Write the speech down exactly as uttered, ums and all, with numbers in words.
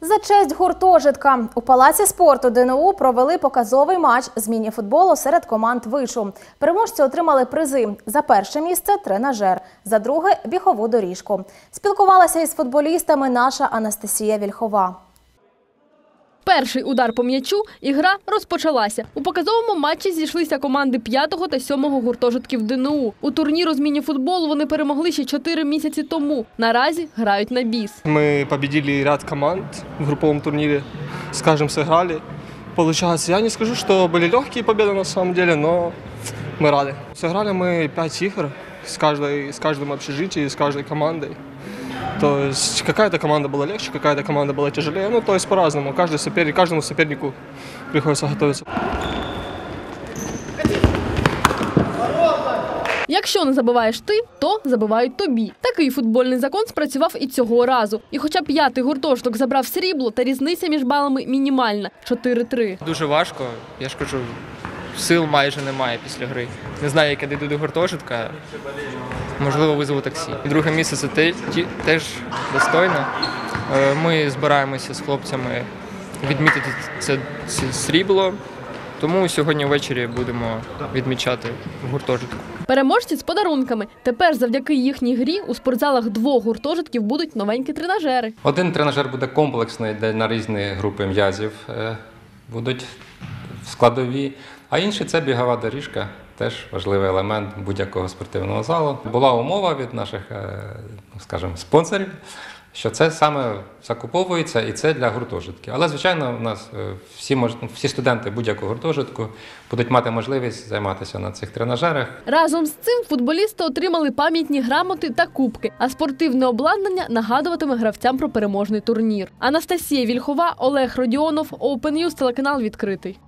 За честь гуртожитка. У Палаці спорту Д Н У провели показовий матч з міні-футболу серед команд вишу. Переможці отримали призи. За перше місце – тренажер, за друге – бігову доріжку. Спілкувалася із футболістами наша Анастасія Вільхова. Перший удар по м'ячу і гра розпочалася. У показовому матчі зійшлися команди п'ятого та сьомого гуртожитків Д Н У. У турніру з міні-футболу вони перемогли ще чотири місяці тому. Наразі грають на біс. Ми победили ряд команд в групповом турнире, с каждым сыграли. Получается, я не скажу, что были легкие победы на самом деле, но мы рады. Сыграли мы пять игр с, каждой, с каждым общежитием, с каждой командой. То есть какая-то команда была легче, какая-то команда была тяжелее. Ну, то есть по-разному. Каждый соперник, каждому сопернику приходится готовиться. Якщо не забиваєш ти, то забивають тобі. Такий футбольний закон спрацював і цього разу. І хоча п'ятий гуртожиток забрав срібло, та різниця між балами мінімальна – чотири три. Дуже важко, я ж кажу, сил майже немає після гри. Не знаю, як я дійду до гуртожитка, можливо, визову таксі. І друге місце це те, ті, теж достойно. Ми збираємося з хлопцями відмітити це, це срібло, тому сьогодні ввечері будемо відмічати в гуртожитку. Переможці з подарунками. Тепер завдяки їхній грі у спортзалах двох гуртожитків будуть новенькі тренажери. Один тренажер буде комплексний, де на різні групи м'язів будуть складові, а інший – це бігова доріжка, теж важливий елемент будь-якого спортивного залу. Була умова від наших, скажімо, спонсорів, що це саме закуповується і це для гуртожитків. Але, звичайно, у нас всі, всі студенти будь-якого гуртожитку будуть мати можливість займатися на цих тренажерах. Разом з цим футболісти отримали пам'ятні грамоти та кубки, а спортивне обладнання нагадуватиме гравцям про переможний турнір. Анастасія Вільхова, Олег Родіонов, Open News, телеканал «Відкритий».